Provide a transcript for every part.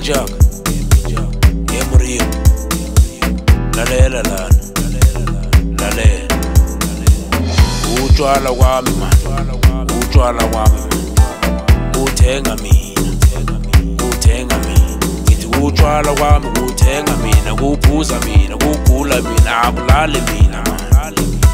Jack, Emrio, lalela lana, lalela. Utshwala wami man, utshwala wami man, uthenga mina, uthenga mina. Ngithi utshwala wami uthenga mina, kuphuza mina, kugula mina, akulale mina man.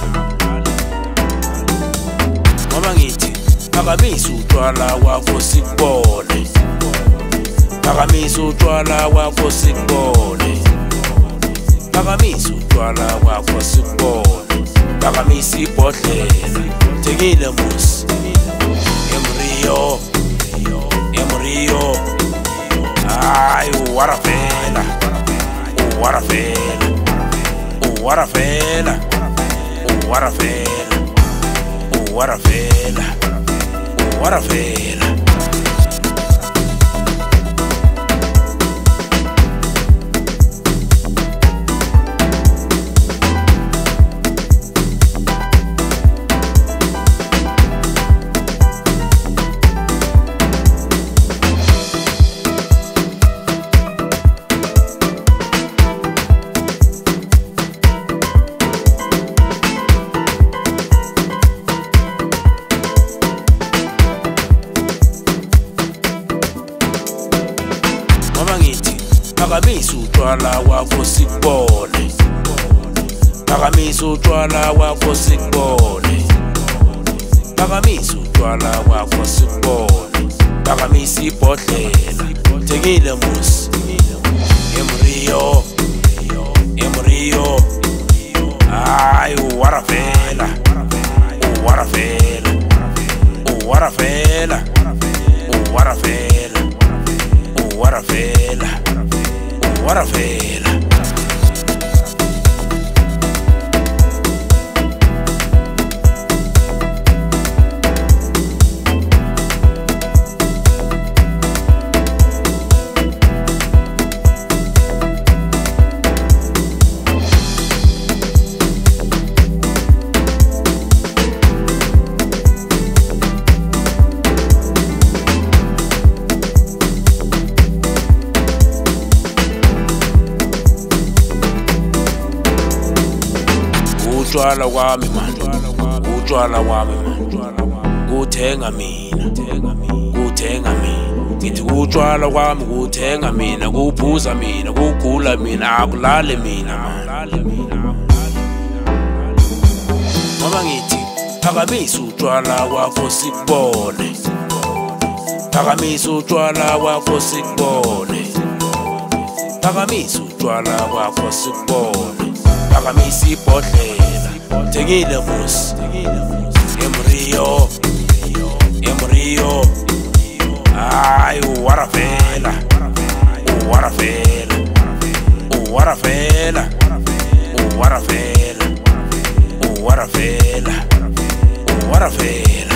Mama ngithi phakamisa utshwala wakho sikubone, phakamisa utshwala wakho sikubone, phakamisa utshwala wakho sikubone, phakamisa ibhodlela thekile musi Emrio, Emrio. Ay, uwarafela, uwarafela, uwarafela, uwarafela, uwarafela, uwarafela. Phakamisa utshwala wakho sikubone, phakamisa utshwala wakho sikubone, phakamisa utshwala wakho sikubone, phakamisa ibhodlela thekile musi Emrio, Emrio. Ay, uwarafela, uwarafela, uwarafela, uwarafela, uwarafela, uwarafela. Utshwala wami man, utshwala wami man, kuthenga mina, kuthenga mina. Ngithi utshwala wami kuthenga mina, kuphuza mina, kugula mina, akulale mina man. Mama ngithi phakamisa utshwala wakho sikubone, phakamisa utshwala wakho sikubone, phakamisa utshwala wakho sikubone, phakamisa ibhodlela thekile musi Emrio, Emrio. Ay, uwarafela, uwarafela, uwarafela, uwarafela, uwarafela, uwarafela.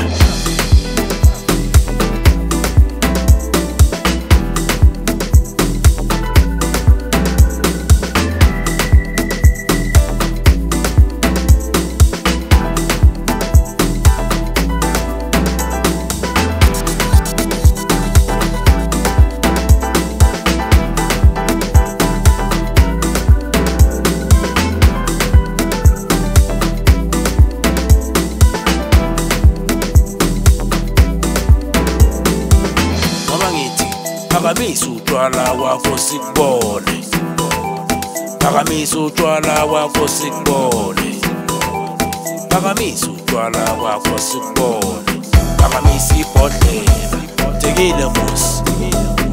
Phakamisa utshwala wakho sikubone, phakamisa utshwala wakho sikubone, phakamisa utshwala wakho sikubone, phakamisa ibhodlela thekile musi